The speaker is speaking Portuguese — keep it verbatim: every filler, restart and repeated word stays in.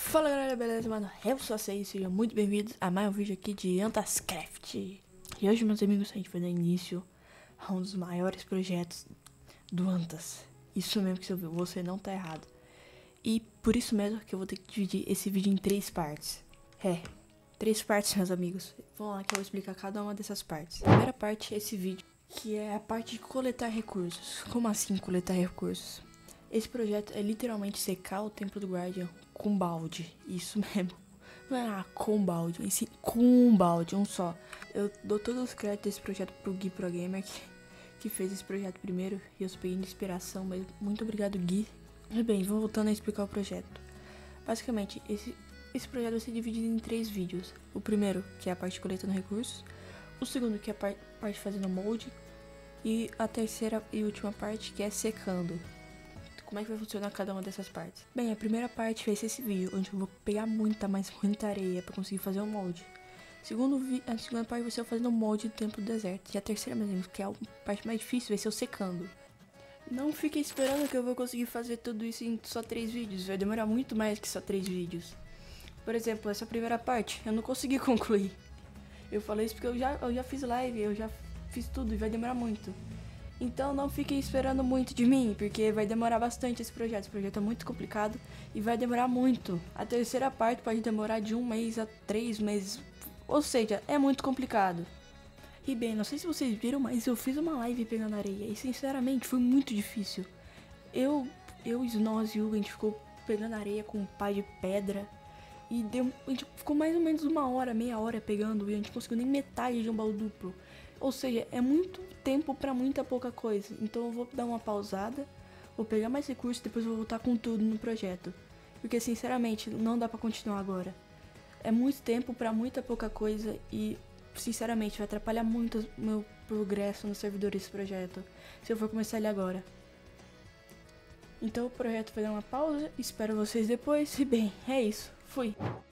Fala galera, beleza, mano? Eu sou a Sei, sejam muito bem-vindos a mais um vídeo aqui de Antascraft. E hoje, meus amigos, a gente vai dar início a um dos maiores projetos do Antas. Isso mesmo que você ouviu, você não tá errado. E por isso mesmo que eu vou ter que dividir esse vídeo em três partes. É, três partes, meus amigos. Vamos lá que eu vou explicar cada uma dessas partes. A primeira parte é esse vídeo, que é a parte de coletar recursos. Como assim coletar recursos? Esse projeto é literalmente secar o Templo do Guardian com balde. Isso mesmo. Não é ah, com balde, em si, com balde, um só. Eu dou todos os créditos desse projeto pro Gui Pro Gamer, que, que fez esse projeto primeiro. E eu sou peguei de inspiração, mas muito obrigado, Gui. Mas bem, vou voltando a explicar o projeto. Basicamente, esse, esse projeto vai ser dividido em três vídeos. O primeiro, que é a parte coletando recursos. O segundo, que é a par parte fazendo molde. E a terceira e última parte, que é secando. Como é que vai funcionar cada uma dessas partes? Bem, a primeira parte vai ser esse vídeo, onde eu vou pegar muita, mas muita areia pra conseguir fazer um molde. Segundo vi a segunda parte vai ser eu fazendo um molde do Templo do Deserto. E a terceira, meus amigos, que é a parte mais difícil, vai ser eu secando. Não fiquem esperando que eu vou conseguir fazer tudo isso em só três vídeos. Vai demorar muito mais que só três vídeos. Por exemplo, essa primeira parte, eu não consegui concluir. Eu falei isso porque eu já, eu já fiz live, eu já fiz tudo e vai demorar muito. Então não fiquem esperando muito de mim, porque vai demorar bastante esse projeto. Esse projeto é muito complicado e vai demorar muito. A terceira parte pode demorar de um mês a três meses. Ou seja, é muito complicado. E bem, não sei se vocês viram, mas eu fiz uma live pegando areia e sinceramente foi muito difícil. Eu, eu, Snoz e Hugo, a gente ficou pegando areia com um pá de pedra. E deu, a gente ficou mais ou menos uma hora, meia hora pegando e a gente conseguiu nem metade de um baú duplo. Ou seja, é muito tempo pra muita pouca coisa. Então eu vou dar uma pausada, vou pegar mais recursos e depois vou voltar com tudo no projeto. Porque sinceramente, não dá pra continuar agora. É muito tempo pra muita pouca coisa e sinceramente vai atrapalhar muito o meu progresso no servidor desse projeto, se eu for começar ele agora. Então o projeto vai dar uma pausa, espero vocês depois e bem, é isso, fui!